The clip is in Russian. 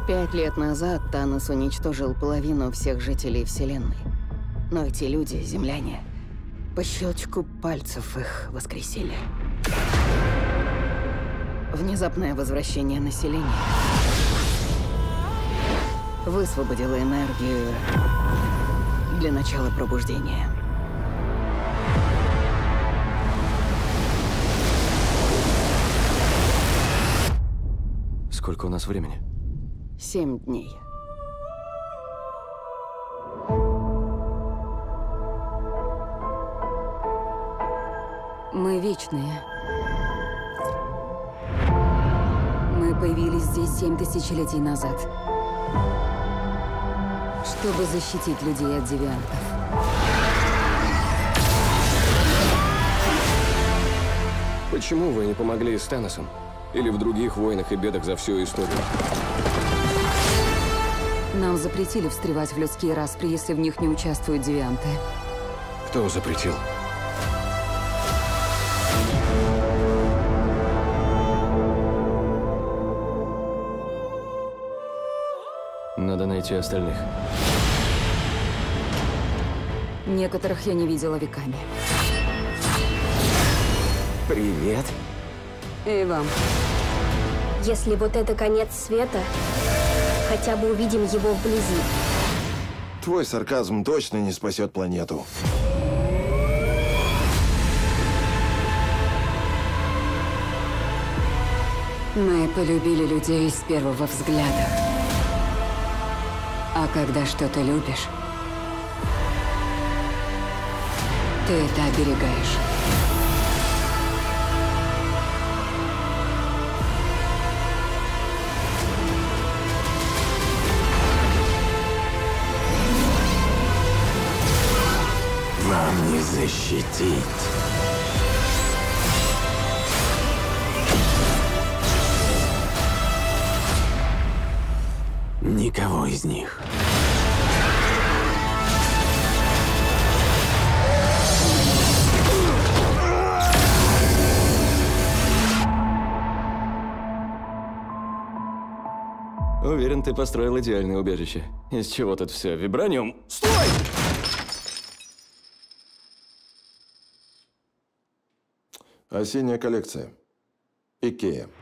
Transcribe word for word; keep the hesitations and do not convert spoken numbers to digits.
Пять лет назад Танос уничтожил половину всех жителей Вселенной. Но эти люди, земляне, по щелчку пальцев их воскресили. Внезапное возвращение населения высвободило энергию для начала пробуждения. Сколько у нас времени? Семь дней. Мы вечные. Мы появились здесь семь тысячелетий назад, чтобы защитить людей от девиантов. Почему вы не помогли с Таносом? Или в других войнах и бедах за всю историю? Нам запретили встревать в людские распри, если в них не участвуют девианты. Кто запретил? Надо найти остальных. Некоторых я не видела веками. Привет. И вам. Если вот это конец света, хотя бы увидим его вблизи. Твой сарказм точно не спасет планету. Мы полюбили людей с первого взгляда. А когда что-то любишь, ты это оберегаешь. Вам не защитить. Никого из них. Уверен, ты построил идеальное убежище. Из чего тут все? Вибраниум? Стой! Осенняя коллекция. Икея.